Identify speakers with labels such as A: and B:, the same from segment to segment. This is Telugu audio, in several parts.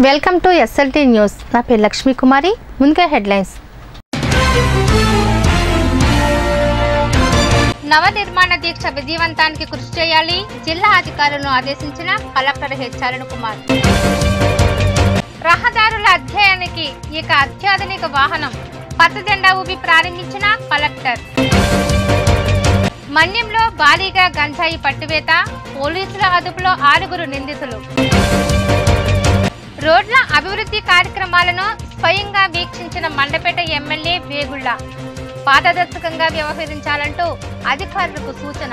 A: Welcome to SLT news. నా పేరు లక్ష్మీ కుమారి. ముందుగా హెడ్లైన్స్. నవనిర్మాణ దీక్ష విజయవంతానికి కృషి చేయాలి. జిల్లా అధికారులను ఆదేశించిన కలెక్టర్ హెచ్ఆర్ఎన్ కుమార్. రహదారుల అధ్యయనానికి ఇక అత్యాధునిక వాహనం పచ్చజెండా ఊపి ప్రారంభించిన కలెక్టర్. మన్యంలో భారీగా గంజాయి పట్టివేత, పోలీసుల అదుపులో 6 నిందితులు. రోడ్ల అభివృద్ధి కార్యక్రమాలను స్వయంగా వీక్షించిన మండపేట ఎమ్మెల్యే వేగుళ్ల. పారదర్శకంగా వ్యవహరించాలంటూ అధికారులకు సూచన.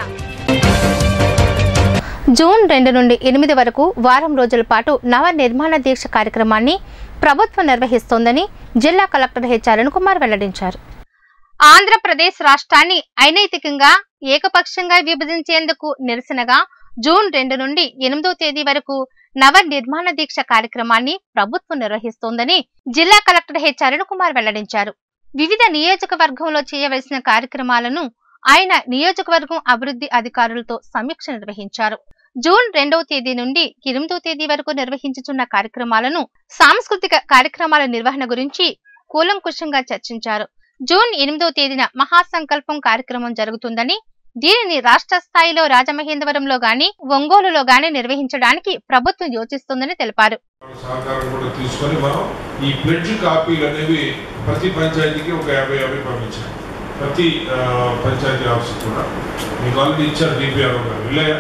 A: జూన్ 2 నుండి 8 వరకు వారం రోజుల పాటు నవ నిర్మాణ దీక్ష కార్యక్రమాన్ని ప్రభుత్వం నిర్వహిస్తోందని జిల్లా కలెక్టర్ హెచ్ఆర్ఎన్ కుమార్ వెల్లడించారు. ఆంధ్రప్రదేశ్ రాష్ట్రాన్ని అనైతికంగా ఏకపక్షంగా విభజించేందుకు నిరసనగా జూన్ 2 నుండి 8వ తేదీ వరకు నవ నిర్మాణ దీక్ష కార్యక్రమాన్ని ప్రభుత్వం నిర్వహిస్తోందని జిల్లా కలెక్టర్ హెచ్ఆర్ఎన్ కుమార్ వెల్లడించారు. వివిధ నియోజకవర్గంలో చేయవలసిన కార్యక్రమాలను ఆయన నియోజకవర్గం అభివృద్ధి అధికారులతో సమీక్ష నిర్వహించారు. జూన్ 2వ తేదీ నుండి 8వ తేదీ వరకు నిర్వహించుచున్న కార్యక్రమాలను, సాంస్కృతిక కార్యక్రమాల నిర్వహణ గురించి కూలంకుషంగా చర్చించారు. జూన్ 8వ తేదీన మహాసంకల్పం కార్యక్రమం జరుగుతుందని, దీనిని రాష్ట్ర స్థాయిలో రాజమహేంద్రవరంలో గాని, ఒంగోలులో గాని నిర్వహించడానికి ప్రభుత్వం యోచిస్తోందని తెలిపారు.
B: సహకారం కూడా తీసుకొని మనం ఈ ప్లెడ్జ్ కాపీలు అనేవి ప్రతి పంచాయతీకి ఒక 50 పంపించాం. ప్రతి పంచాయతీ ఆఫీస్ కూడా మీకు ఆల్రెడీ ఇచ్చారు డిపిఆర్ఓ గారు విలేయ.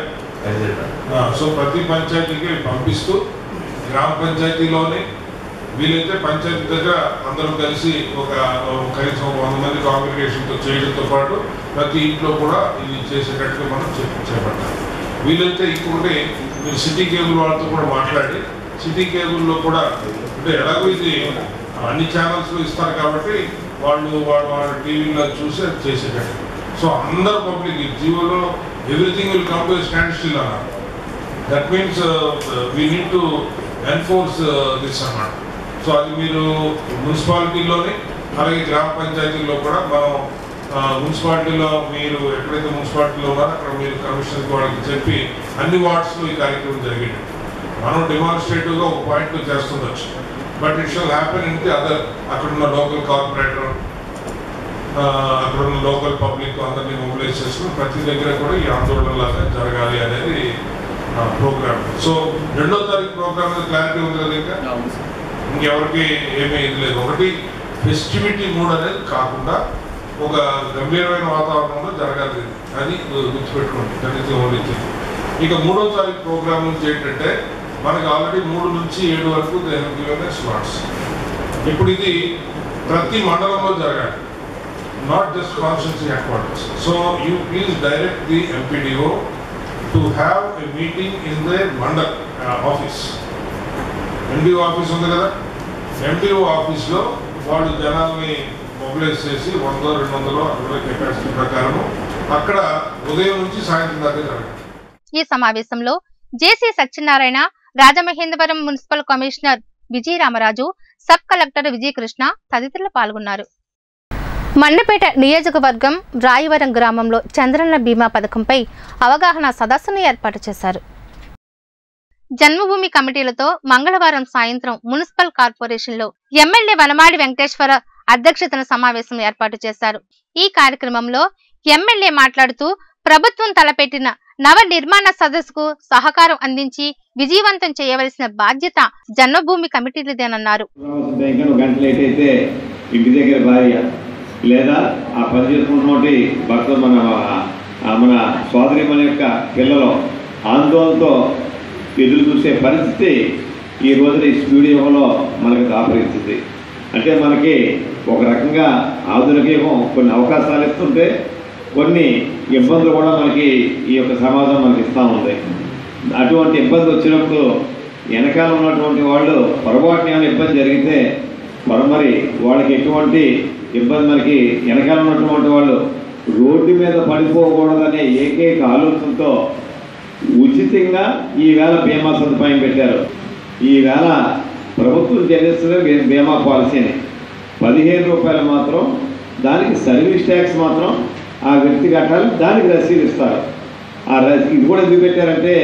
B: సో ప్రతి పంచాయతీకి పంపిస్తూ గ్రామ పంచాయతీలోనే వీలైతే పంచాయతీ దగ్గర అందరూ కలిసి ఒక కనీసం 100 మంది కాంగ్రిగేషన్తో చేయడంతో పాటు ప్రతి ఇంట్లో కూడా ఇది చేసేటట్టుగా మనం చేపట్టాలి. వీలైతే ఇంకొకటి మీరు సిటీ కేబుల్ వాళ్ళతో కూడా మాట్లాడి, సిటీ కేబుల్లో కూడా అంటే ఎలాగో ఇది అన్ని ఛానల్స్లో ఇస్తారు కాబట్టి వాళ్ళ టీవీలో చూసి అది చేసేటట్టు. సో అందరు పబ్లిక్ జియోలో everything will come to stand still అన్నారు. That means we need to enforce this అన్నమాట. సో అది మీరు మున్సిపాలిటీలోనే అలాగే గ్రామ పంచాయతీల్లో కూడా మనం మున్సిపాలిటీలో మీరు ఎక్కడైతే మున్సిపాలిటీలో ఉన్నారో అక్కడ మీరు కమిషనర్కి వాళ్ళకి చెప్పి అన్ని వార్డ్స్లో ఈ కార్యక్రమం జరిగేది. మనం డెమాన్స్ట్రేటివ్గా ఒక పాయింట్లో చేస్తుండొచ్చు, but it shall happen in the other. అక్కడున్న లోకల్ కార్పొరేటర్, అక్కడున్న లోకల్ పబ్లిక్ అందరినీ మొబిలైజ్ చేసుకుని ప్రతి దగ్గర కూడా ఈ ఆందోళనలాగా జరగాలి అనేది ప్రోగ్రామ్. సో 2వ తారీఖు ప్రోగ్రామ్ మీద క్లారిటీ ఉంది కదా, ఇంకా ఇంకెవరికి ఏమీ ఇది లేదు. ఒకటి ఫెస్టివిటీ మూడ్ అనేది కాకుండా ఒక గంభీరమైన వాతావరణంలో జరగాలి, అది గుర్తుపెట్టుకోండి. That only thing. ఇక 3వ తారీఖు ప్రోగ్రామ్ నుంచి ఏంటంటే మనకి ఆల్రెడీ 3 నుంచి 7 వరకు స్లాట్స్. ఇప్పుడు ఇది ప్రతి మండలంలో జరగాలి, not just constituency headquarters. So you please direct the MPDO to have a meeting in the mandal office. MDO office ఉంది కదా, ఎండిఓ ఆఫీస్లో వాళ్ళు జనాల్ని మొబిలైజ్ చేసి 100-200 అక్కడ కెపాసిటీ ప్రకారము అక్కడ ఉదయం నుంచి సాయంత్రం దాకా జరగాలి.
A: ఈ సమావేశంలో JC Satyanarayana, Rajamahendravaram municipal commissioner Vijayaramaraju, sub collector Vijayakrishna తదితరులు పాల్గొన్నారు. మండపేట నియోజకవర్గం రాయవరం గ్రామంలో చంద్రన్న బీమా పథకంపై అవగాహన సదస్సును ఏర్పాటు చేశారు. జన్మభూమి కమిటీలతో మంగళవారం సాయంత్రం మున్సిపల్ కార్పొరేషన్లో ఎమ్మెల్యే వనమాడి వెంకటేశ్వర అధ్యక్షతన సమావేశం ఏర్పాటు చేశారు. ఈ కార్యక్రమంలో ఎమ్మెల్యే మాట్లాడుతూ ప్రభుత్వం తలపెట్టిన నవ నిర్మాణ సదస్సుకు సహకారం అందించి విజయవంతం చేయవలసిన బాధ్యత జన్మభూమి కమిటీలదేనన్నారు.
C: ఇంటి దగ్గర భార్య లేదా ఆ పని చేసుకుంటున్నోటి భర్త మన సోదరి మన యొక్క పిల్లలు ఆందోళనతో ఎదురు చూసే పరిస్థితి ఈ రోజున ఈ స్టూడియోలో మనకు దాపరిస్తుంది. అంటే మనకి ఒక రకంగా ఆధునిక యుగం కొన్ని అవకాశాలు ఇస్తుంటే కొన్ని ఇబ్బందులు కూడా మనకి ఈ యొక్క సమాజం మనకి ఇస్తూ ఉంది. అటువంటి ఇబ్బంది వచ్చినప్పుడు వెనకాల ఉన్నటువంటి వాళ్ళు పొరపాటున ఏమైనా ఇబ్బంది జరిగితే మరి వాళ్ళకి ఎటువంటి ఇబ్బంది మనకి వెనకాల ఉన్నటువంటి వాళ్ళు రోడ్డు మీద పడిపోకూడదనే ఏకైక ఆలోచనతో ఉచితంగా ఈవేళ బీమా సదుపాయం పెట్టారు. ఈవేళ ప్రభుత్వం చెల్లిస్తున్న బీమా పాలసీని 15 రూపాయలు మాత్రం, దానికి సర్వీస్ ట్యాక్స్ మాత్రం ఆ వ్యక్తి కట్టాలి, దానికి రసీదు ఇస్తారు. ఆ రసీదు కూడా ఎందుకు పెట్టారంటే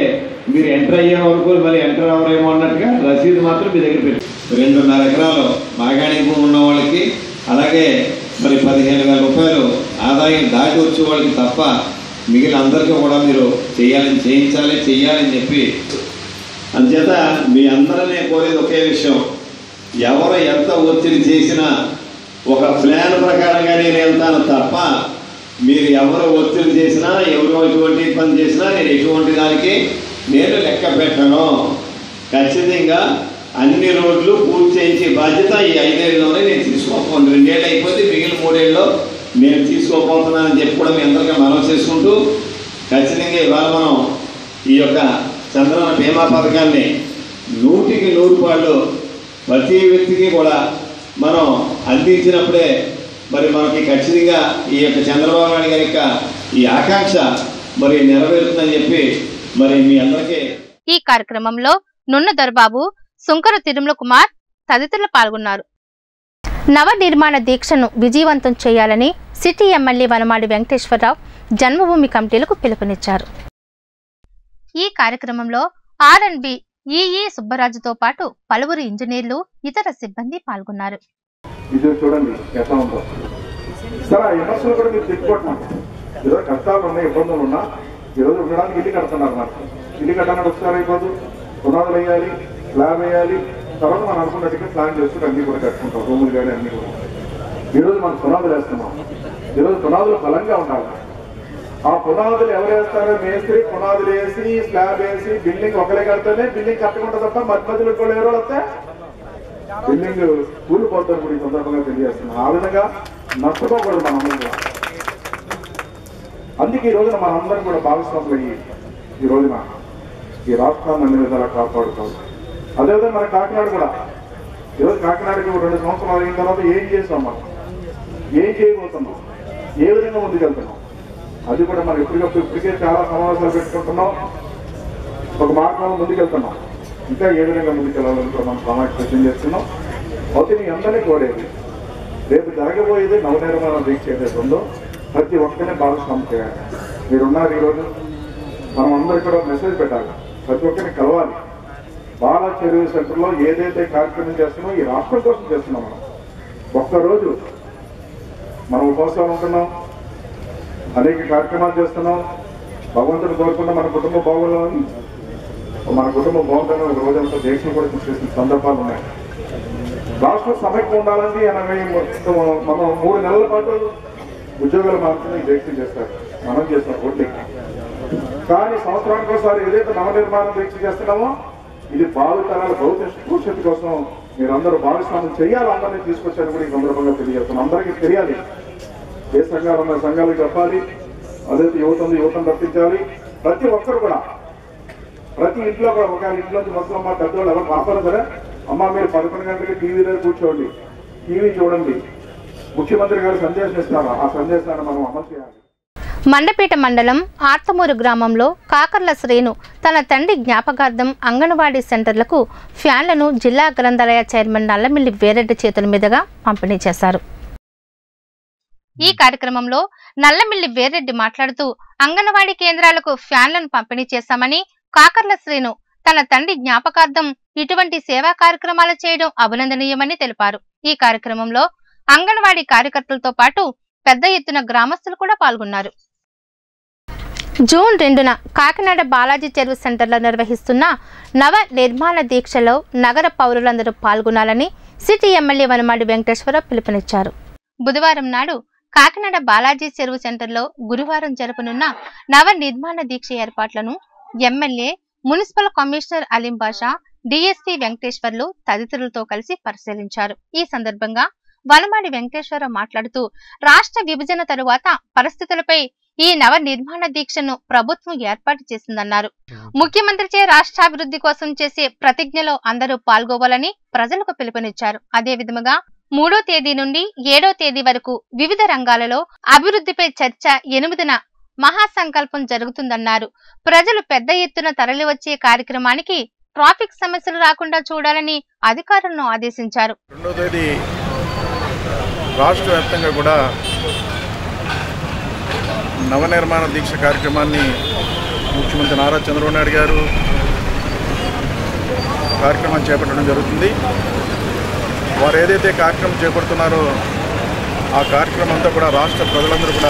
C: మీరు ఎంటర్ అయ్యే వరకు మళ్ళీ ఎంటర్ అవ్వరేమో అన్నట్టుగా రసీదు మాత్రం మీ దగ్గర పెట్టి 2.5 ఎకరాలు మాగాణి భూమి ఉన్న వాళ్ళకి, అలాగే మరి 15,000 రూపాయలు ఆదాయం దాటి వచ్చే వాళ్ళకి తప్ప మిగిలిన అందరికీ కూడా మీరు చేయాలని చెప్పి అందుచేత మీ అందరినీ కోరేది ఒకే విషయం, ఎవరు ఎంత ఒత్తిడి చేసినా ఒక ప్లాన్ ప్రకారంగా నేను వెళ్తాను తప్ప మీరు ఎవరు ఒత్తిడి చేసినా ఎవరు ఎటువంటి పని చేసినా నేను ఎటువంటి దానికి నేను లెక్క పెట్టను. ఖచ్చితంగా అన్ని రోడ్లు పూర్తి చేయించే బాధ్యత ఈ 5 ఏళ్ళలోనే నేను తీసుకోకపోను. 2 ఏళ్ళు అయిపోతే మిగిలిన 3 ఏళ్ళలో నేను తీసుకోకపోతున్నానని చెప్పి కూడా మీ అందరికీ మనవి చేసుకుంటూ, ఖచ్చితంగా ఇవాళ మనం ఈ యొక్క చంద్రన్న బీమా పథకాన్ని 100కి 100 పాళ్ళు ప్రతి వ్యక్తికి కూడా మనం అందించినప్పుడే మరి మనకి ఖచ్చితంగా ఈ యొక్క చంద్రబాబు నాయుడు గారి యొక్క ఈ ఆకాంక్ష మరి నెరవేరుతుందని చెప్పి మరి మీ అందరికీ.
A: ఈ కార్యక్రమంలో నున్న దర్బాబు, సుంకర తిరుమల కుమార్ తదితరులు పాల్గొన్నారు. నవ నిర్మాణ దీక్షను విజయవంతం చేయాలని సిటీ ఎమ్మెల్యే వనమాడి వెంకటేశ్వరరావు జన్మభూమి కమిటీలకు పిలుపునిచ్చారు. ఈ కార్యక్రమంలో R&B ఈఈ సుబ్బరాజుతో పాటు పలువురు ఇంజనీర్లు, ఇతర సిబ్బంది పాల్గొన్నారు.
D: ఇది చూడండి ఎట్లా ఉందో సార్. ఆ విమర్శలు కూడా మీరు తెచ్చుకోవట్లేదు. ఈరోజు కష్టాలు ఉన్నాయి, ఇబ్బందులు ఉన్నా ఈరోజు ఉండడానికి ఇల్లు కడుతున్నారు. నాకు ఇల్లు కట్టడానికి ఒకసారి అయిపోదు, పునాదులు వేయాలి, స్లాబ్ వేయాలి, తర్వాత మనం అనుకున్నట్టుగా ప్లాన్ చేసుకుంటే అన్ని కూడా కట్టుకుంటాం, రూములు కానీ అన్ని కూడా. ఈరోజు మనం పునాదులు వేస్తున్నాం. ఈరోజు పునాదులు బలంగా ఉండాలి. ఆ పునాదులు ఎవరు వేస్తారో మేస్త్రి పునాదులు వేసి స్లాబ్ వేసి బిల్డింగ్ ఒకరే కడితేనే బిల్డింగ్ కట్టకుండా తప్ప మధ్యలో కూడా ఎవరో వస్తే బిల్డింగ్ కూలిపోతారు కూడా ఈ సందర్భంగా తెలియజేస్తున్నాం. ఆ విధంగా నష్టపోకూడదు మనందరం. అందుకే ఈ రోజున మనందరం కూడా భాగస్వాములు అయ్యి ఈ రోజున ఈ రాష్ట్రాన్ని అన్ని విధాలా కాపాడుకోవాలి. అదేవిధంగా మన కాకినాడ కూడా ఈరోజు కాకినాడకి 2 సంవత్సరాలు అయిన తర్వాత ఏం చేస్తాం, మనం ఏం చేయబోతున్నాం, ఏ విధంగా ముందుకెళ్తున్నాం, అది కూడా మనం ఇప్పటికే చాలా సమావేశాలు పెట్టుకుంటున్నాం. ఒక మార్గంలో ముందుకెళ్తున్నాం. ఇంకా ఏ విధంగా ముందుకెళ్ళాలని కూడా మనం సమావేశం చేస్తున్నాం. అయితే మీ అందరినీ కోరేది, రేపు జరగబోయేది నవనిర్మాణ దీక్ష ఏదైతే ఉందో ప్రతి ఒక్కరిని భాగస్వామ్యం చేయాలి. మీరున్నారు ఈరోజు, మనం అందరికీ కూడా మెసేజ్ పెట్టాలి, ప్రతి ఒక్కరిని కలవాలి. బాలా చెరువు సెంటర్లో ఏదైతే కార్యక్రమం చేస్తున్నామో ఈ రాష్ట్రం కోసం చేస్తున్నాం. మనం ఒక్కరోజు మనం ఉపవాసాలు ఉంటున్నాం, అనేక కార్యక్రమాలు చేస్తున్నాం. భగవంతుని కోరుకున్న మన కుటుంబం బాగుండాలని, మన కుటుంబం బాగుండాలని ఒక రోజంతా దీక్షలు కూడా చేసిన సందర్భాలు ఉన్నాయి. రాష్ట్రం సమైక్యం ఉండాలని మనం 3 నెలల పాటు ఉద్యోగాలు మాత్రమే దీక్ష చేస్తారు, మనం చేస్తాం ఓట్లకి. కానీ సంవత్సరానికి ఒకసారి ఏదైతే నవనిర్మాణం దీక్ష చేస్తున్నామో ఇది భావితరాల భవిష్యత్తు కోసం మీరందరూ భాగస్వామ్యం చేయాలి. అందరినీ తీసుకొచ్చారు కూడా ఈ సందర్భంగా తెలియజేస్తున్నాం. అందరికీ తెలియాలి, ఏ సంఘాలు ఉన్న సంఘాలకు చెప్పాలి, అదైతే యువతను తప్పించాలి. ప్రతి ఒక్కరు కూడా ప్రతి ఇంట్లో కూడా ఒక ఇంట్లో నుంచి మొత్తం అమ్మ పెద్దవాళ్ళు ఎవరు మాట్లాడారు సరే, అమ్మ మీరు 11 గంటలకి టీవీ దగ్గర కూర్చోండి, టీవీ చూడండి, ముఖ్యమంత్రి గారు సందేశం ఇస్తారు, ఆ సందేశాన్ని మనం అమలు చేయాలి.
A: మండపేట మండలం ఆర్తమూరు గ్రామంలో కాకర్ల శ్రేణు తన తండ్రి జ్ఞాపకార్థం అంగన్వాడీ సెంటర్లకు ఫ్యాన్లను జిల్లా గ్రంథాలయ చైర్మన్ నల్లమిల్లి వేరెడ్డి చేతుల మీదుగా పంపిణీ చేశారు. ఈ కార్యక్రమంలో నల్లమిల్లి వేరెడ్డి మాట్లాడుతూ అంగన్వాడీ కేంద్రాలకు ఫ్యాన్లను పంపిణీ చేశామని, కాకర్ల శ్రేణు తన తండ్రి జ్ఞాపకార్థం ఇటువంటి సేవా కార్యక్రమాలు చేయడం అభినందనీయమని తెలిపారు. ఈ కార్యక్రమంలో అంగన్వాడీ కార్యకర్తలతో పాటు పెద్ద ఎత్తున గ్రామస్తులు కూడా పాల్గొన్నారు. జూన్ 2న కాకినాడ బాలాజీ చెరువు సెంటర్లో నిర్వహిస్తున్న నవ నిర్మాణ దీక్షలో నగర పౌరులందరూ పాల్గొనాలని సిటీ ఎమ్మెల్యే వనమాడి వెంకటేశ్వరరావు పిలుపునిచ్చారు. బుధవారం నాడు కాకినాడ బాలాజీ చెరువు సెంటర్లో గురువారం జరపనున్న నవ నిర్మాణ దీక్ష ఏర్పాట్లను MLA, municipal commissioner Aleem Basha, DSP Venkateswarlu తదితరులతో కలిసి పరిశీలించారు. ఈ సందర్భంగా వనమాడి వెంకటేశ్వరరావు మాట్లాడుతూ రాష్ట్ర విభజన తరువాత పరిస్థితులపై ఈ నవ నిర్మాణ దీక్షను ప్రభుత్వం ఏర్పాటు చేసిందన్నారు. ముఖ్యమంత్రిచే రాష్ట్రాభివృద్ధి కోసం చేసే ప్రతిజ్ఞలో అందరూ పాల్గొవాలని ప్రజలకు పిలుపునిచ్చారు. అదే విధముగా 3వ తేదీ నుండి 7వ తేదీ వరకు వివిధ రంగాలలో అభివృద్ధిపై చర్చ 8న మహాసంకల్పం జరుగుతుందన్నారు. ప్రజలు పెద్ద ఎత్తున తరలివచ్చే కార్యక్రమానికి ట్రాఫిక్ సమస్యలు రాకుండా చూడాలని అధికారులను ఆదేశించారు.
E: 2వ తేదీ రాష్ట్ర వ్యాప్తంగా కూడా నవనిర్మాణ దీక్ష కార్యక్రమాన్ని ముఖ్యమంత్రి నారా చంద్రబాబు నాయుడు గారు,
D: కార్యక్రమం చేపట్టడం జరుగుతుంది. వారు ఏదైతే కార్యక్రమం చేపడుతున్నారో ఆ కార్యక్రమం అంతా కూడా రాష్ట్ర ప్రజలందరూ కూడా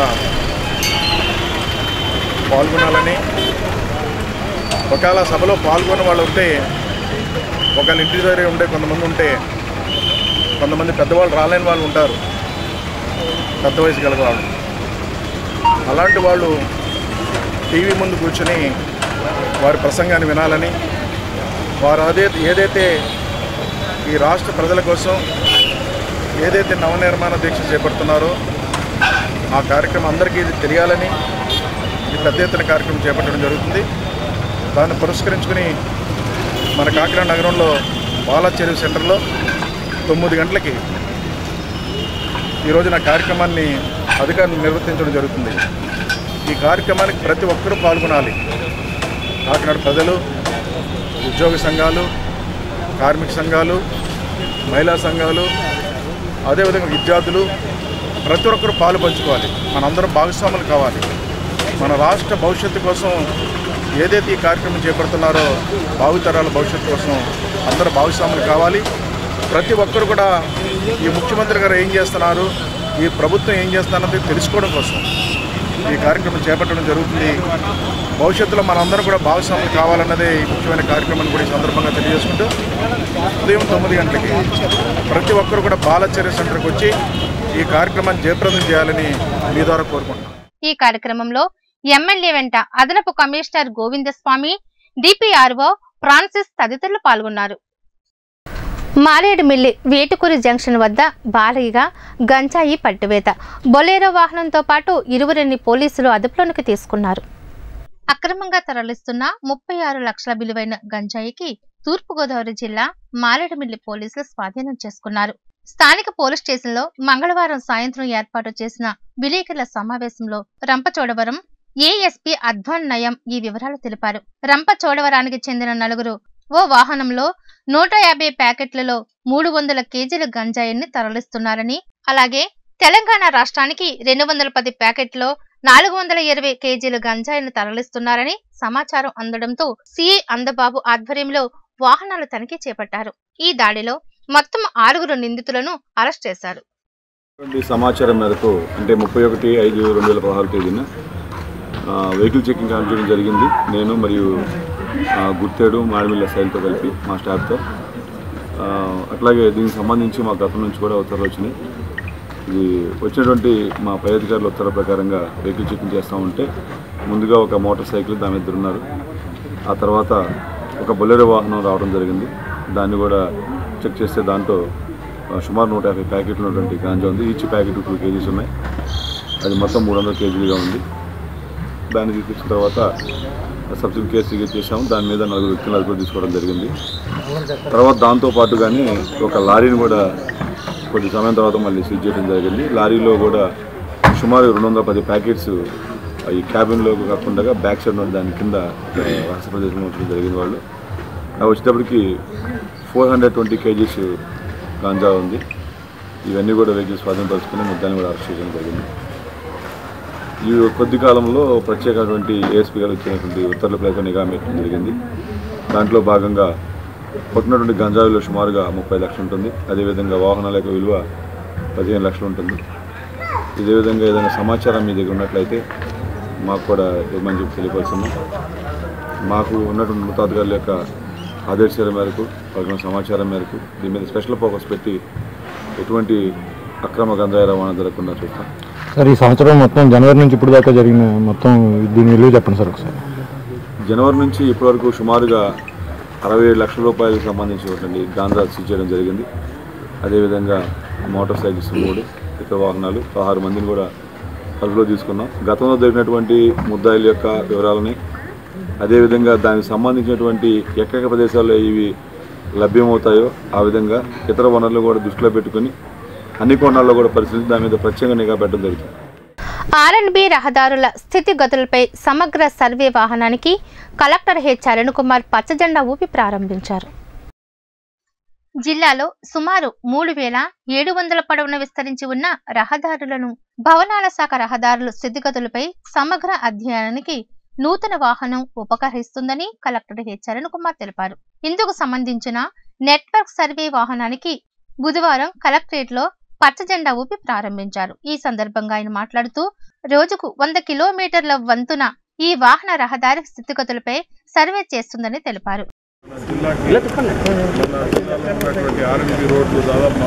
D: పాల్గొనాలని, ఒకవేళ సభలో పాల్గొన్న వాళ్ళు ఉంటే, ఒకవేళ ఇంటి దగ్గర ఉంటే కొంతమంది పెద్దవాళ్ళు రాలేని వాళ్ళు ఉంటారు, పెద్ద వయసు గల వాళ్ళు. అలాంటి వాళ్ళు టీవీ ముందు కూర్చొని వారి ప్రసంగాన్ని వినాలని, వారు ఏదైతే ఈ రాష్ట్ర ప్రజల కోసం ఏదైతే నవనిర్మాణ దీక్ష చేపడుతున్నారో ఆ కార్యక్రమం అందరికీ ఇది తెలియాలని ఈ పెద్ద ఎత్తున కార్యక్రమం చేపట్టడం జరుగుతుంది. దాన్ని పురస్కరించుకుని మన కాకినాడ నగరంలో బాలాచెరువు సెంటర్లో 9 గంటలకి ఈరోజున కార్యక్రమాన్ని అధికారులు నిర్వర్తించడం జరుగుతుంది. ఈ కార్యక్రమానికి ప్రతి ఒక్కరూ పాల్గొనాలి. కాకినాడ ప్రజలు, ఉద్యోగ సంఘాలు, కార్మిక సంఘాలు, మహిళా సంఘాలు, అదేవిధంగా విద్యార్థులు ప్రతి ఒక్కరు పాలు పంచుకోవాలి. మనందరం భాగస్వాములు కావాలి. మన రాష్ట్ర భవిష్యత్తు కోసం ఏదైతే ఈ కార్యక్రమం చేపడుతున్నారో భావితరాల భవిష్యత్తు కోసం అందరూ భాగస్వాములు కావాలి. ప్రతి ఒక్కరు కూడా ఈ ముఖ్యమంత్రి గారు ఏం చేస్తున్నారు, ఈ ప్రభుత్వం ఏం చేస్తున్నారన్నది తెలుసుకోవడం కోసం ఈ కార్యక్రమం చేపట్టడం జరుగుతుంది. భవిష్యత్తులో మనందరం కూడా భాగస్వాములు కావాలన్నదే ఈ ముఖ్యమైన కార్యక్రమాన్ని కూడా ఈ సందర్భంగా తెలియజేసుకుంటూ ఉదయం 9 గంటలకి ప్రతి ఒక్కరు కూడా బాలాచెరువు సెంటర్కి వచ్చి ఈ కార్యక్రమాన్ని జయప్రదం చేయాలని మీ ద్వారా కోరుకుంటున్నాం.
A: ఈ కార్యక్రమంలో ఎమ్మెల్యే వెంట అదనపు కమిషనర్ గోవిందస్వామి, డిపిఆర్ఓ ఫ్రాన్సిస్ తదితరులు పాల్గొన్నారు. మారేడుమిల్లి వేటుకూరి జంక్షన్ వద్ద భారీగా గంజాయి పట్టివేత. బొలేరో వాహనంతో పాటు 20 పోలీసులు అదుపులోనికి తీసుకున్నారు. అక్రమంగా తరలిస్తున్న 36 లక్షల విలువైన గంజాయికి తూర్పుగోదావరి జిల్లా మారేడుమిల్లి పోలీసులు స్వాధీనం చేసుకున్నారు. స్థానిక పోలీస్ స్టేషన్లో మంగళవారం సాయంత్రం ఏర్పాటు చేసిన విలేకరుల సమావేశంలో రంపచోడవరం ఏఎస్పీ అద్వాన్ నయం ఈ వివరాలు తెలిపారు. రంపచోడవరానికి చెందిన నలుగురు ఓ వాహనంలో 150 ప్యాకెట్లలో 300 కేజీల గంజాయిని తరలిస్తున్నారని, అలాగే తెలంగాణ రాష్ట్రానికి 210 ప్యాకెట్లో 420 కేజీల గంజాయిని తరలిస్తున్నారని సమాచారం అందడంతో సిఐ అందబాబు ఆధ్వర్యంలో వాహనాల తనిఖీ చేపట్టారు. ఈ దాడిలో మొత్తం 6 నిందితులను అరెస్ట్ చేశారు.
E: సమాచారం మేరకు అంటే 31/5/2016 తేదీన వెహికల్ చెకింగ్ చేయడం జరిగింది. నేను మరియు గుర్తేడు మారేడుమిల్లి ఎస్ఐలతో కలిపి మా స్టాఫ్తో. అట్లాగే దీనికి సంబంధించి మా గతం నుంచి కూడా ఉత్తర్వులు వచ్చినాయి. ఇది వచ్చినటువంటి మా పై అధికారుల ఉత్తర్వుల ప్రకారంగా వెహికల్ చెకింగ్ చేస్తూ ఉంటే ముందుగా ఒక మోటార్ సైకిల్ దాని ఇద్దరు ఉన్నారు. ఆ తర్వాత ఒక బొలెరో వాహనం రావడం జరిగింది. దాన్ని కూడా చెక్ చేస్తే దాంట్లో సుమారు 150 ప్యాకెట్లు ఉన్నటువంటి గాంజా ఉంది. ఈచ్ ప్యాకెట్ 2 కేజీస్ ఉన్నాయి. అది మొత్తం 300 కేజీలుగా ఉంది. దాన్ని తీసుకొచ్చిన తర్వాత సబ్సిడీ కేసు రిజిస్టర్ చేసాము. దాని మీద 4 వ్యక్తులను అదుపులోకి తీసుకోవడం జరిగింది. తర్వాత దాంతోపాటుగానే ఒక లారీని కూడా కొద్ది సమయం తర్వాత మళ్ళీ సీజ్ చేయడం జరిగింది. లారీలో కూడా సుమారు 210 ప్యాకెట్స్ ఈ క్యాబిన్లో కాకుండా బ్యాక్ సైడ్ ఉన్న దాని కింద రహస్య ప్రదేశంలో ఉంచడం జరిగింది. వాళ్ళు అవి వచ్చేటప్పటికి 420 కేజీస్ గాంజా ఉంది. ఇవన్నీ కూడా వెహికల్స్ స్వాధీనపరుచుకుని ముద్దాన్ని కూడా అరెస్ట్ చేయడం జరిగింది. ఈ కొద్ది కాలంలో ప్రత్యేకమైనటువంటి ఏఎస్పీ గారు ఇచ్చినటువంటి ఉత్తర్వుల ప్రకారం నిఘా పెట్టడం జరిగింది. దాంట్లో భాగంగా పట్టినటువంటి గంజాయిలో సుమారుగా 30 లక్షలు ఉంటుంది. అదేవిధంగా వాహనాల యొక్క విలువ 15 లక్షలు ఉంటుంది. ఇదేవిధంగా ఏదైనా సమాచారం మీ దగ్గర ఉన్నట్లయితే మాకు కూడా ఇవ్వమని చెప్పి తెలియపరుస్తున్నాం. మాకు ఉన్నటువంటి ఉన్నతాధికారుల యొక్క ఆదేశాల మేరకు, వాళ్ళ సమాచారం మేరకు దీని మీద స్పెషల్ ఫోకస్ పెట్టి ఎటువంటి అక్రమ గంజాయి రవాణా జరగకుండా చూస్తాం.
F: సార్, ఈ సంవత్సరం మొత్తం జనవరి నుంచి ఇప్పుడు దాకా జరిగిన మొత్తం దీని విలువ చెప్పండి సార్ ఒకసారి.
E: జనవరి నుంచి ఇప్పటివరకు సుమారుగా 67 లక్షల రూపాయలకు సంబంధించినటువంటి గాంజా సీజ్ చేయడం జరిగింది. అదేవిధంగా మోటార్ సైకిల్స్ 3, ఇతర వాహనాలు 16 మందిని కూడా అదుపులో తీసుకున్నాం. గతంలో జరిగినటువంటి ముద్దాయిల యొక్క వివరాలని, అదేవిధంగా దానికి సంబంధించినటువంటి ఎక్కడెక్క ప్రదేశాల్లో ఇవి లభ్యమవుతాయో ఆ విధంగా ఇతర వనరులు కూడా దృష్టిలో పెట్టుకుని అన్ని కోణాల్లో కూడా పరిశీలించి దాని మీద ప్రత్యేక నిఘా పెట్టడం జరుగుతుంది.
A: ఆర్ఎండ్బి రహదారుల స్థితిగతులపై సమగ్ర సర్వే వాహనానికి కలెక్టర్ హెచ్ అరుణ్ కుమార్ పచ్చజెండా ఊపి ప్రారంభించారు. జిల్లాలో సుమారు 3700 పొడవున విస్తరించి ఉన్న రహదారులను భవనాల శాఖ రహదారుల స్థితిగతులపై సమగ్ర అధ్యయనానికి నూతన వాహనం ఉపకరిస్తుందని కలెక్టర్ హెచ్ అరుణ్ కుమార్ తెలిపారు. ఇందుకు సంబంధించిన నెట్వర్క్ సర్వే వాహనానికి బుధవారం కలెక్టరేట్ లో పచ్చ జెండా ఊపి ప్రారంభించారు. ఈ సందర్భంగా ఆయన మాట్లాడుతూ రోజుకు 100 కిలోమీటర్ల వంతున ఈ వాహన రహదారి స్థితిగతులపై సర్వే చేస్తుందని తెలిపారు.
B: రోడ్లు దాదాపు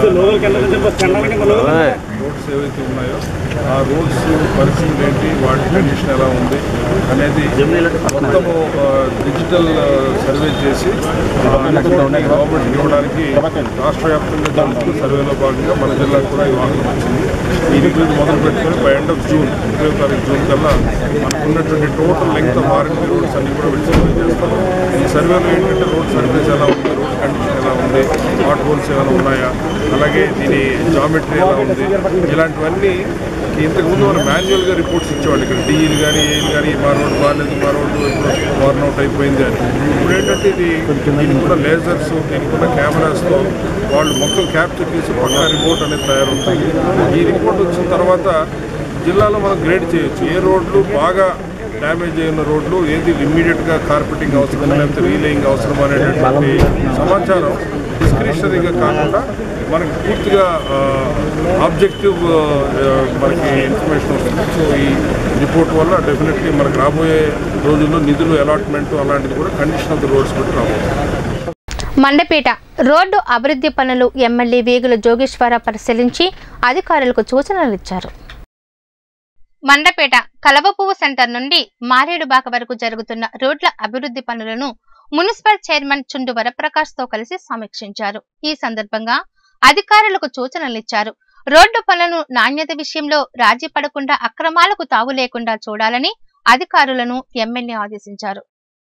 B: 4,000 రోడ్స్ ఏవైతే ఉన్నాయో ఆ రోడ్స్ పరిస్థితులు ఏంటి, వాటి కండిషన్ ఎలా ఉంది అనేది మొత్తము డిజిటల్ సర్వే చేసి గవర్నమెంట్ ఇవ్వడానికి రాష్ట్ర వ్యాప్తంగా జరుగుతున్న సర్వేలో భాగంగా మన జిల్లాకు కూడా ఈ వాహనం వచ్చింది. ఈ రిపోర్ట్ మొదలు పెట్టుకొని బై ఎండ్ ఆఫ్ జూన్ 20వ తారీఖు జూన్ కల్లా మనకు ఉన్నటువంటి total length of R and B roads అన్ని కూడా వెళ్ళి సర్వే చేస్తాము. ఈ సర్వేలో ఏంటంటే రోడ్ సర్వీస్ ఎలా ఉంది, రోడ్ కండిషన్ ఎలా ఉంది, హాట్ హోల్స్ ఏమైనా ఉన్నాయా, అలాగే దీని జామెట్రీ ఎలా ఉంది, ఇలాంటివన్నీ ఇంతకుముందు మనం మాన్యువల్గా రిపోర్ట్స్ ఇచ్చేవాళ్ళు. ఇక్కడ డీఈలు కానీ ఏలు కానీ మా రోడ్డు బాగాలేదు, మా రోడ్డు ఇప్పుడు వార్న్ అవుట్ అయిపోయింది అని. ఇప్పుడు ఏంటంటే దీనికి కూడా లేజర్స్, దీనికి కూడా కెమెరాస్తో వాళ్ళు మొత్తం క్యాప్చర్ చేసి పక్కా రిపోర్ట్ అనేది తయారవుతుంది. ఈ రిపోర్ట్ వచ్చిన తర్వాత జిల్లాలో మనం గ్రేడ్ చేయొచ్చు. ఏ రోడ్లు బాగా డ్యామేజ్ అయిన రోడ్లు, ఏది ఇమ్మీడియట్గా కార్పెటింగ్ అవసరం లేకపోతే రీలేయింగ్ అవసరం అనేటటువంటి సమాచారం డిస్క్రిషనరీగా కాకుండా మనకి పూర్తిగా ఆబ్జెక్టివ్ మనకి ఇన్ఫర్మేషన్ వస్తుంది. సో ఈ రిపోర్ట్ వల్ల డెఫినెట్లీ మనకు రాబోయే రోజుల్లో నిధులు అలాట్మెంట్ అలాంటిది కూడా కండిషన్ ఆఫ్ ద రోడ్స్ బట్టి రాబోతుంది.
A: మండపేట రోడ్డు అభివృద్ధి పనులు ఎమ్మెల్యే వేగుల జోగేశ్వరరావు పరిశీలించి అధికారులకు సూచనలు ఇచ్చారు. మండపేట కలవపువ్వు సెంటర్ నుండి మారేడుబాక వరకు జరుగుతున్న రోడ్ల అభివృద్ధి పనులను మున్సిపల్ చైర్మన్ చుండు వరప్రకాష్ తో కలిసి సమీక్షించారు. ఈ సందర్భంగా అధికారులకు సూచనలిచ్చారు. రోడ్డు పనులను నాణ్యత విషయంలో రాజీ పడకుండా అక్రమాలకు తావు లేకుండా చూడాలని అధికారులను ఎమ్మెల్యే ఆదేశించారు.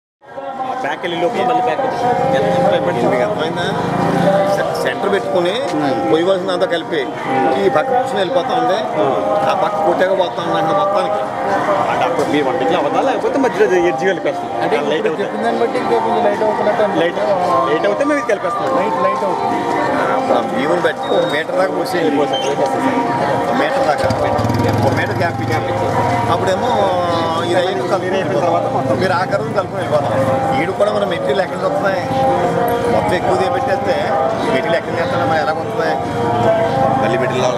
G: సెంటర్ పెట్టుకుని పోయివలసినంత కలిపి ఈ పక్క కూర్చొని వెళ్ళిపోతా ఉంది. ఆ పక్క కొట్టాక పోతా ఉన్నాను మొత్తానికి. అంటే అప్పుడు మీ వంటకి అవదా లేకపోతే మధ్యలో ఎడ్జి కలిపేస్తాం. అంటే లైట్ అవుతే మేము కలిపేస్తాం. లైట్ అవుతుంది. ఈవెన్ బట్టి 1 మీటర్ దాకా పోసి వెళ్ళిపోతాం. 1 మీటర్ దాకా 1 మీటర్ గ్యాప్ అప్పుడేమో ఇది అయిన తర్వాత మొత్తం మీరు ఆఖరి కలుపుకొని వెళ్ళిపోతాం. ఈడు కూడా మన మెటీరియల్ ఎక్కడ వస్తున్నాయి, మొత్తం ఎక్కువ పెట్టేస్తే మెటీరియల్ ఎక్కడ చేస్తున్నా మరి ఎలా వస్తున్నాయి, మళ్ళీ మెటీరియల్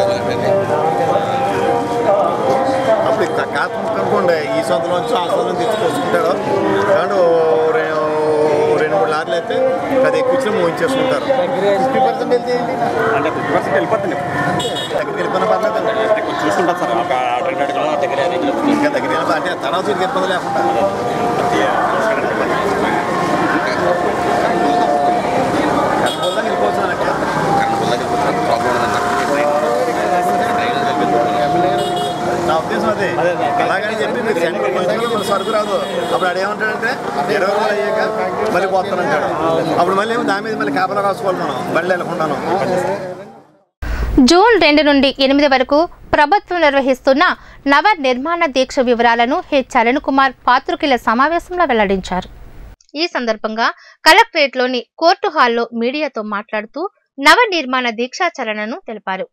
G: అప్పుడు కాత ముక్క అనుకోండి. ఈ సొంతలోంచి ఆ సొంతం తెచ్చుకొచ్చుకుంటారు. కానీ 2-3 లారీలు అయితే అది ఎక్కువ ఇచ్చిన మోయించేసుకుంటారు. 50% వెళ్తే అంటే 50% వెళ్ళిపోతుంది. దగ్గరికి వెళ్ళిపోయిన పర్లేదండి, చూసుకుంటారు సార్. ఇంకా దగ్గర అంటే తర్వాత ఇబ్బంది లేకుండా నా ఉద్దేశం అదే. అలాగని చెప్పి మీరు సెంటర్ సరుకు రాదు. అప్పుడు అదేమంటాడంటే 20 రోజులు అయ్యాక మళ్ళీ పోతానంటాడు. అప్పుడు మళ్ళీ దాని మీద మళ్ళీ కాపలా రాసుకోవాలి మనం బళ్ళు వెళ్ళకుండాను.
A: జూన్ 2 నుండి 8 వరకు ప్రభుత్వం నిర్వహిస్తున్న నవ నిర్మాణ దీక్ష వివరాలను హెచ్ అరుణ్ కుమార్ పాత్రికేయుల సమావేశంలో వెల్లడించారు. ఈ సందర్భంగా కలెక్టరేట్లోని కోర్టు హాల్లో మీడియాతో మాట్లాడుతూ నవ నిర్మాణ దీక్షాచరణను తెలిపారు.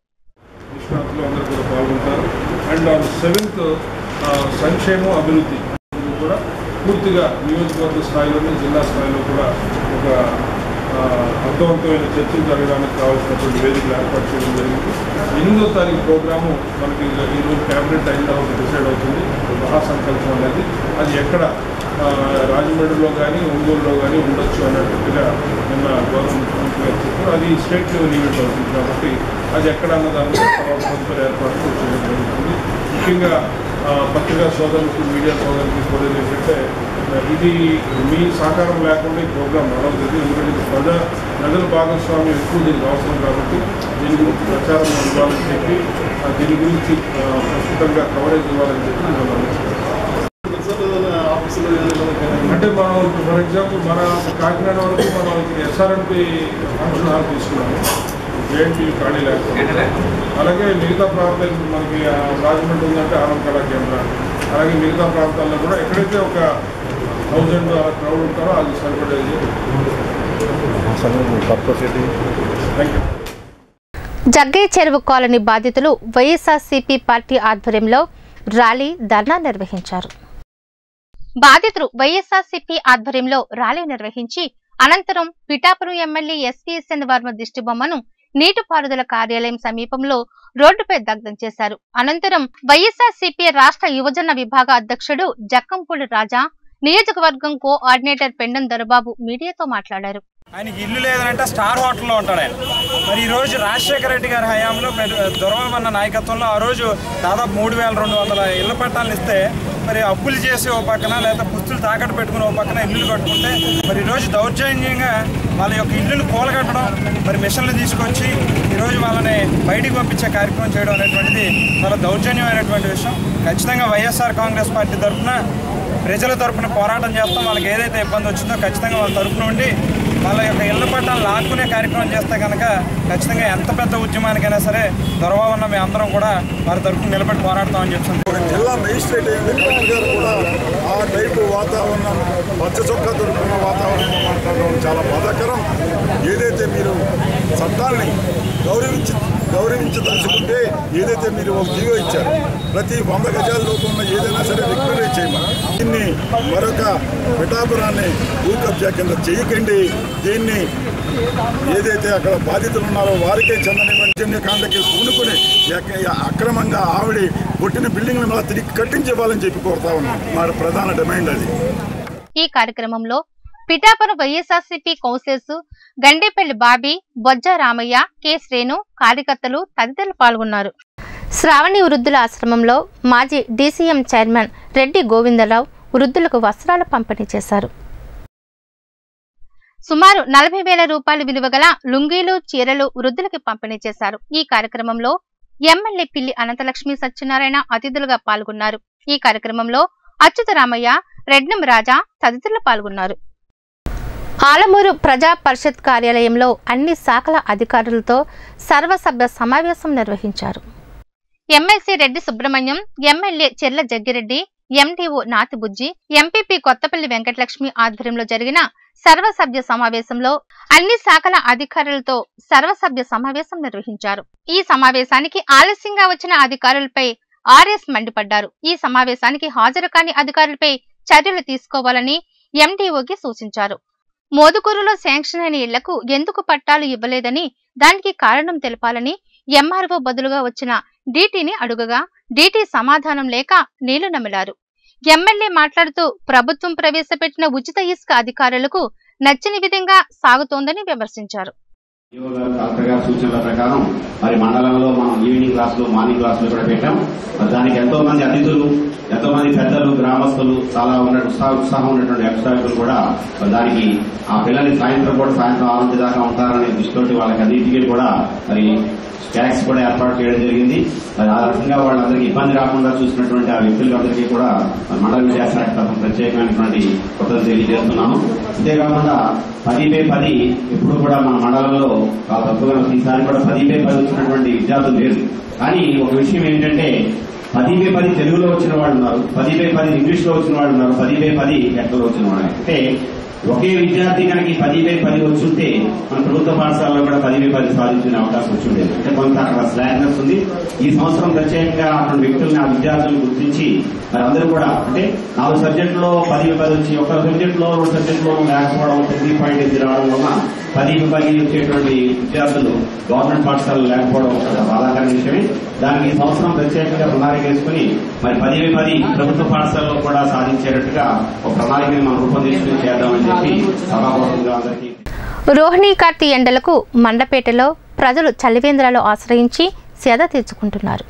B: అండ్ ఆన్ 7th సంక్షేమ అభివృద్ధి కూడా పూర్తిగా నియోజకవర్గ స్థాయిలోనే జిల్లా స్థాయిలో కూడా ఒక అర్థవంతమైన చర్చలు జరగడానికి కావాల్సినటువంటి వేదికలు ఏర్పాటు చేయడం జరిగింది. 8వ తారీఖు ప్రోగ్రాము మనకి ఈరోజు క్యాబినెట్ అయిన తర్వాత డిసైడ్ అవుతుంది. మహాసంకల్పం అనేది అది ఎక్కడ రాజమండ్రిలో కానీ ఒంగోలులో కానీ ఉండొచ్చు అన్నట్టుగా నిన్న గవర్నర్ ముఖ్యమంత్రి గారు చెప్పారు. అది స్టేట్ లెవెల్ ఈవెంట్ అవుతుంది కాబట్టి అది ఎక్కడ అన్న దాని తదుపరి ఏర్పాటు చేయడం జరుగుతుంది. ముఖ్యంగా పత్రికా సోదరులకు, మీడియా సోదరులకి కోరేది ఏంటంటే ఇది మీ సహకారం లేకుండా ఈ ప్రోగ్రాం నడవలేదు. ఎందుకంటే ప్రజల భాగస్వామ్యం ఎక్కువ దీనికి అవసరం కాబట్టి దీని గురించి ప్రచారం ఇవ్వాలని చెప్పి దీని గురించి ప్రస్తుతంగా కవరేజ్ ఇవ్వాలని చెప్పి అంటే మనం ఫర్ ఎగ్జాంపుల్ మన కాకినాడ వరకు మనం ఎస్ఆర్ఎంపీ ఫంక్షన్ హాల్ తీసుకున్నాము. జేఎన్టీ ఖాళీ లేకపోతే అలాగే మిగతా ప్రాంతాలు మనకి రాజమండ్రి ఉందంటే ఆనం కళా కేంద్రం, అలాగే మిగతా ప్రాంతాల్లో కూడా ఎక్కడైతే ఒక 1000 అలా క్రౌడ్ ఉంటారో అది సరిపడేది.
A: జగ్గయ్య చెరువు కాలనీ బాధితులు వైఎస్ఆర్సీపీ పార్టీ ఆధ్వర్యంలో ర్యాలీ, ధర్నా నిర్వహించారు. బాధితులు వైఎస్ఆర్సీపీ ఆధ్వర్యంలో ర్యాలీ నిర్వహించి అనంతరం పిఠాపురం ఎమ్మెల్యే ఎస్వీఎస్ఎన్ వర్మ దిష్టిబొమ్మను నీటిపారుదల కార్యాలయం సమీపంలో రోడ్డుపై దగ్ధం చేశారు. అనంతరం వైఎస్ఆర్సీపీ రాష్ట్ర యువజన విభాగ అధ్యక్షుడు జక్కంపూడి రాజా, నియోజకవర్గం కోఆర్డినేటర్ పెండం దొరబాబు మీడియాతో మాట్లాడారు.
H: ఆయనకి ఇల్లు లేదంటే స్టార్ హోటల్లో ఉంటాడు ఆయన. మరి ఈరోజు రాజశేఖర రెడ్డి గారి హయాంలో దొరబాబు అన్న నాయకత్వంలో ఆ రోజు దాదాపు 3200 ఇళ్ల పట్టాలు ఇస్తే మరి అప్పులు చేసి ఓ పక్కన లేదా పుస్తులు తాకట్టు పెట్టుకుని ఓ పక్కన ఇల్లులు కట్టుకుంటే మరి ఈరోజు దౌర్జన్యంగా వాళ్ళ యొక్క ఇల్లులు కూలగట్టడం, మరి మిషన్లు తీసుకొచ్చి ఈరోజు వాళ్ళని బయటికి పంపించే కార్యక్రమం చేయడం అనేటువంటిది చాలా దౌర్జన్యమైనటువంటి విషయం. ఖచ్చితంగా వైఎస్ఆర్ కాంగ్రెస్ పార్టీ తరఫున ప్రజల తరఫున పోరాటం చేస్తాం. వాళ్ళకి ఏదైతే ఇబ్బంది వచ్చిందో ఖచ్చితంగా వాళ్ళ తరఫున ఉండి వాళ్ళ యొక్క ఇళ్ల పట్టాలు లాక్కునే కార్యక్రమం చేస్తే కనుక ఖచ్చితంగా ఎంత పెద్ద ఉద్యమానికైనా సరే దొరబాబన్న మేము అందరం కూడా వారి తరఫున నిలబడి పోరాడతామని చెప్తుంది.
I: జిల్లా మేజిస్ట్రేట్ అయింది, కలెక్టర్ గారు కూడా ఆ టైపు వాతావరణం పచ్చ చొక్కా దొరుకుతున్న వాతావరణం మాట్లాడడం చాలా బాధాకరం. ఏదైతే మీరు చట్టాన్ని గౌరవించదలుచుకుంటే ఏదైతే మీరు ఒక జీవో ఇచ్చారు, ప్రతి 100 గజాల లోపల ఏదైనా సరే రిక్వెస్ట్ చేయమని, దీన్ని మరొక పిఠాపురాన్ని భూ కబ్జా కింద చేయకండి. దీన్ని ఏదైతే అక్కడ బాధితులు ఉన్నారో వారికే చెందని కాండకి పూనుకుని అక్రమంగా ఆవిడ కొట్టిన బిల్డింగ్లు మళ్ళీ తిరిగి కట్టించేవాళ్ళని చెప్పి కోరుతా ఉన్నాం. మా ప్రధాన డిమాండ్ అది.
A: ఈ కార్యక్రమంలో Pithapuram YSRCP councillors Gandepalli Bobby, Bojja Ramayya, K Srenu, కార్యకర్తలు తదితరులు పాల్గొన్నారు. శ్రావణి వృద్ధుల ఆశ్రమంలో మాజీ డీసీఎం చైర్మన్ రెడ్డి గోవిందరావు వృద్ధులకు వస్త్రాలు పంపిణీ చేశారు. సుమారు 40,000 రూపాయల విలువ గల లుంగీలు, చీరలు వృద్ధులకి పంపిణీ చేశారు. ఈ కార్యక్రమంలో ఎమ్మెల్యే పిల్లి అనంతలక్ష్మి సత్యనారాయణ అతిథులుగా పాల్గొన్నారు. ఈ కార్యక్రమంలో అచ్యుతరామయ్య, రెడ్నం రాజా తదితరులు పాల్గొన్నారు. ఆలమూరు ప్రజా పరిషత్ కార్యాలయంలో అన్ని శాఖల అధికారులతో సర్వసభ్య సమావేశం నిర్వహించారు. MLC Reddy Subrahmanyam, MLA Cherla Jaggireddy, MDO Nathibujji, MPP Kothapalli Venkatalakshmi ఆధ్వర్యంలో జరిగిన సర్వసభ్య సమావేశంలో అన్ని శాఖల అధికారులతో సర్వసభ్య సమావేశం నిర్వహించారు. ఈ సమావేశానికి ఆలస్యంగా వచ్చిన అధికారులపై ఆర్ఎస్ మండిపడ్డారు. ఈ సమావేశానికి హాజరు కాని అధికారులపై చర్యలు తీసుకోవాలని ఎండీఓకి సూచించారు. మోదుకూరులో శాంక్షన్ అయిన ఇళ్లకు ఎందుకు పట్టాలు ఇవ్వలేదని, దానికి కారణం తెలపాలని ఎంఆర్ఓ బదులుగా వచ్చిన డీటీని అడుగగా డీటీ సమాధానం లేక నీళ్లు నమిలారు. ఎమ్మెల్యే మాట్లాడుతూ ప్రభుత్వం ప్రవేశపెట్టిన ఉచిత ఇసుక అధికారులకు నచ్చని విధంగా సాగుతోందని విమర్శించారు.
J: కలెక్టర్ గారి సూచనల ప్రకారం మరి మండలంలో మనం ఈవినింగ్ క్లాసులు, మార్నింగ్ క్లాసులు కూడా పెట్టాం. దానికి ఎంతో మంది అతిథులు, ఎంతో మంది పెద్దలు, గ్రామస్తులు, చాలా ఉత్సాహం ఉన్నటువంటి ఎక్స్ట్రాక్టర్లు కూడా దానికి ఆ పిల్లల్ని సాయంత్రం 6 దాకా ఉంటారనే దృష్టితోటి వాళ్ళకి అన్నింటికీ కూడా మరి ట్యాక్స్ కూడా ఏర్పాటు చేయడం జరిగింది. మరి ఆ రకంగా వాళ్ళందరికీ ఇబ్బంది రాకుండా చూసినటువంటి ఆ వ్యక్తులందరికీ కూడా మండల విద్యాశాఖ తరఫున ప్రత్యేకమైనటువంటి కృతజ్ఞతలు తెలియజేస్తున్నాము. అంతేకాకుండా 10/10 ఎప్పుడు కూడా మన మండలంలో చాలా తక్కువగా ఈసారి కూడా 10/10 వచ్చినటువంటి విద్యార్థులు లేదు. కానీ ఒక విషయం ఏంటంటే 10/10 తెలుగులో వచ్చిన వాళ్ళు ఉన్నారు, 10/10 ఇంగ్లీష్ లో వచ్చిన వాళ్ళు ఉన్నారు, 10/10 లెక్కలో వచ్చిన వాళ్ళు. అంటే ఒకే విద్యార్థి కనుక 10/10 వచ్చుంటే మన ప్రభుత్వ పాఠశాలలో కూడా 10/10 సాధించుకునే అవకాశం వచ్చిండేది. అంటే కొంత అక్కడ స్లాక్నెస్ ఉంది. ఈ సంవత్సరం ప్రత్యేకంగా అక్కడ వ్యక్తులను, ఆ విద్యార్థులను గుర్తించి మరి అందరూ కూడా అంటే 4 సబ్జెక్టులో 10/10 వచ్చి ఒక సబ్జెక్టులో 2 సబ్జెక్టులో లేకపోవడం, 3.8 రావడం వల్ల 10/10 వచ్చేటువంటి విద్యార్థులు గవర్నమెంట్ పాఠశాలలు లేకపోవడం బాధాకరమైన విషయమే. దానికి ఈ సంవత్సరం ప్రత్యేకంగా ప్రణాళిక వేసుకుని మరి 10/10 ప్రభుత్వ పాఠశాలలో కూడా సాధించేటట్టుగా ఒక ప్రణాళికని మనం రూపొందించుకుని చేద్దామని చెప్పి సభాపూర్వకంగా అందరికీ.
A: రోహిణీ కార్తీ ఎండలకు మండపేటలో ప్రజలు చలివేంద్రాలు ఆశ్రయించి సేద తీర్చుకుంటున్నారు.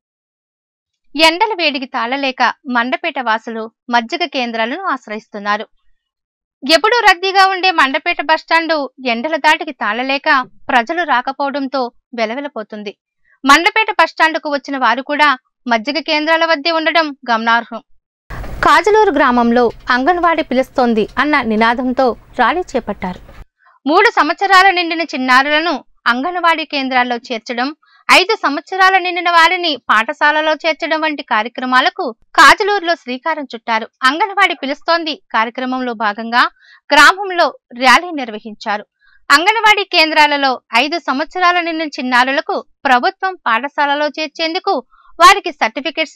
A: ఎండల వేడికి తాళలేక మండపేట వాసులు మజ్జిగ కేంద్రాలను ఆశ్రయిస్తున్నారు. ఎప్పుడూ రద్దీగా ఉండే మండపేట బస్టాండు ఎండల దాటికి తాళలేక ప్రజలు రాకపోవడంతో వెలవెలపోతుంది. మండపేట బస్టాండుకు వచ్చిన వారు కూడా మజ్జిగ కేంద్రాల వద్దే ఉండడం గమనార్హం. కాజలూరు గ్రామంలో అంగన్వాడీ పిలుస్తోంది అన్న నినాదంతో ర్యాలీ చేపట్టారు. 3 సంవత్సరాల నిండిన చిన్నారులను అంగన్వాడీ కేంద్రాల్లో చేర్చడం, 5 సంవత్సరాల నిండిన వారిని పాఠశాలలో చేర్చడం వంటి కార్యక్రమాలకు కాజలూరులో శ్రీకారం చుట్టారు. అంగన్వాడీ పిలుస్తోంది కార్యక్రమంలో భాగంగా గ్రామంలో ర్యాలీ నిర్వహించారు. అంగన్వాడీ కేంద్రాలలో 5 సంవత్సరాల నిండిన చిన్నారులకు ప్రభుత్వం పాఠశాలలో చేర్చేందుకు వారికి సర్టిఫికెట్స్ ను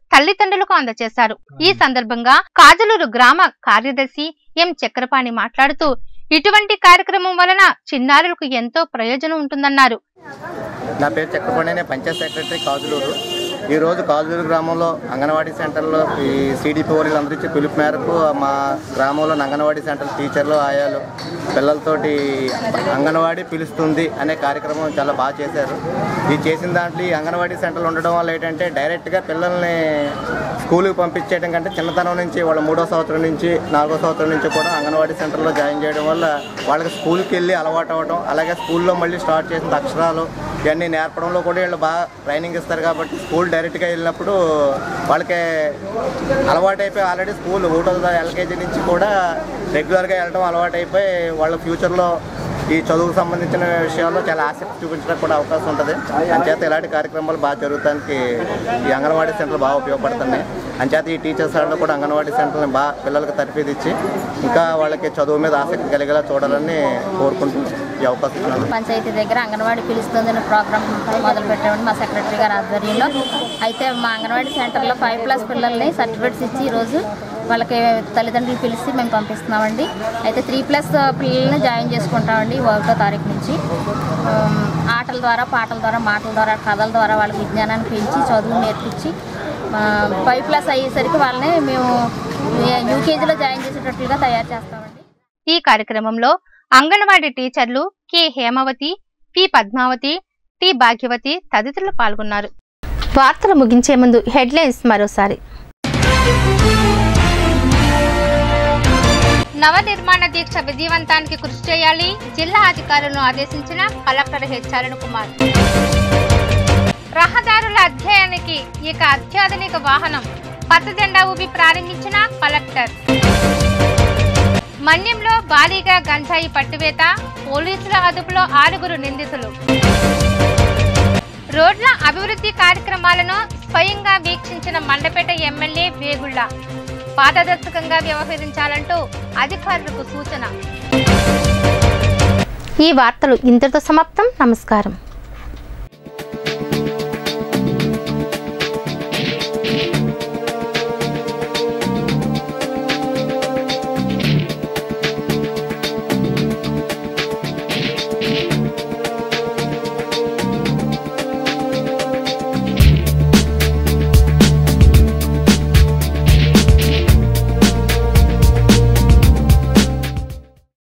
A: తల్లిదండ్రులకు అందజేశారు. ఈ సందర్భంగా కాజలూరు గ్రామ కార్యదర్శి ఎం చక్రపాణి మాట్లాడుతూ ఇటువంటి కార్యక్రమం వలన చిన్నారులకు ఎంతో ప్రయోజనం ఉంటుందన్నారు.
K: నా పేరు చక్రపాణి, నేను పంచాయత్ సెక్రటరీ కాజలూరు. ఈరోజు కాజలూరు గ్రామంలో అంగన్వాడీ సెంటర్లో ఈ CDPO అందరూ ఇచ్చే పిలుపు మేరకు మా గ్రామంలో అంగన్వాడీ సెంటర్ టీచర్లు ఆయాలు పిల్లలతోటి అంగన్వాడీ పిలుస్తుంది అనే కార్యక్రమం చాలా బాగా చేశారు. ఇది చేసిన దాంట్లో ఈ అంగన్వాడీ సెంటర్లు ఉండడం వల్ల ఏంటంటే డైరెక్ట్గా పిల్లల్ని స్కూల్కి పంపించేయడం కంటే చిన్నతనం నుంచి వాళ్ళ 3వ సంవత్సరం నుంచి 4వ సంవత్సరం నుంచి కూడా అంగన్వాడీ సెంటర్లో జాయిన్ చేయడం వల్ల వాళ్ళకి స్కూల్కి వెళ్ళి అలవాటు అవ్వడం, అలాగే స్కూల్లో మళ్ళీ స్టార్ట్ చేసిన అక్షరాలు ఇవన్నీ నేర్పడంలో కూడా వీళ్ళు బాగా ట్రైనింగ్ ఇస్తారు. కాబట్టి స్కూల్ డైరెక్ట్గా వెళ్ళినప్పుడు వాళ్ళకి అలవాటు అయిపోయి ఆల్రెడీ స్కూల్ 1వ LKG నుంచి కూడా రెగ్యులర్గా వెళ్ళడం అలవాటు అయిపోయి వాళ్ళ ఫ్యూచర్లో ఈ చదువుకు సంబంధించిన విషయాల్లో చాలా ఆసక్తి చూపించడానికి కూడా అవకాశం ఉంటుంది. అంచేత ఇలాంటి కార్యక్రమాలు బాగా జరుగుతానికి ఈ అంగన్వాడీ సెంటర్లు బాగా ఉపయోగపడుతున్నాయి. అంచేత ఈ టీచర్స్ వాళ్ళు కూడా అంగన్వాడీ సెంటర్ని బాగా పిల్లలకు తరఫీదు ఇచ్చి ఇంకా వాళ్ళకి చదువు మీద ఆసక్తి కలిగేలా చూడాలని కోరుకుంటూ ఈ అవకాశం ఇస్తున్నాను.
L: పంచాయతీ దగ్గర అంగన్వాడీ పిలుస్తుందని ప్రోగ్రామ్ మొదలు పెట్టామండి మా సెక్రటరీ గారి ఆధ్వర్యంలో. అయితే మా అంగన్వాడీ సెంటర్లో 5+ పిల్లల్ని సర్టిఫికేట్స్ ఇచ్చి ఈరోజు వాళ్ళకి తల్లిదండ్రులు పిలిచి మేము పంపిస్తున్నామండి. అయితే 3+ పిల్లల్ని జాయిన్ చేసుకుంటామండి 1వ తారీఖు నుంచి. ఆటల ద్వారా, పాటల ద్వారా, మాటల ద్వారా, కథల ద్వారా వాళ్ళకి విజ్ఞానాన్ని పెంచి చదువు నేర్పించి 5+ అయ్యేసరికి వాళ్ళని మేము UKGలో జాయిన్ చేసేటట్లుగా తయారు చేస్తామండి.
A: ఈ కార్యక్రమంలో అంగన్వాడీ టీచర్లు K Hemavathi, P Padmavathi, T Bhagyavathi తదితరులు పాల్గొన్నారు. వార్తలు ముగించే ముందు హెడ్లైన్స్ మరోసారి. నవనిర్మాణ దీక్ష విజయవంతానికి కృషి చేయాలి, జిల్లా అధికారులను ఆదేశించిన కలెక్టర్ హెచ్ అరుణ్ కుమార్. రహదారుల అధ్యయనానికి ఇక అత్యాధునిక వాహనం, పచ్చ జెండా ఊపి ప్రారంభించిన కలెక్టర్. మన్యంలో భారీగా గంజాయి పట్టువేత, పోలీసుల అదుపులో 6 నిందితులు. రోడ్ల అభివృద్ధి కార్యక్రమాలను స్వయంగా వీక్షించిన మండపేట ఎమ్మెల్యే వేగుళ్ల. పారదర్శకంగా వ్యవహరించాలంటూ అధికారులకు సూచన. ఈ వార్తలు ఇంతటితో సమాప్తం. నమస్కారం.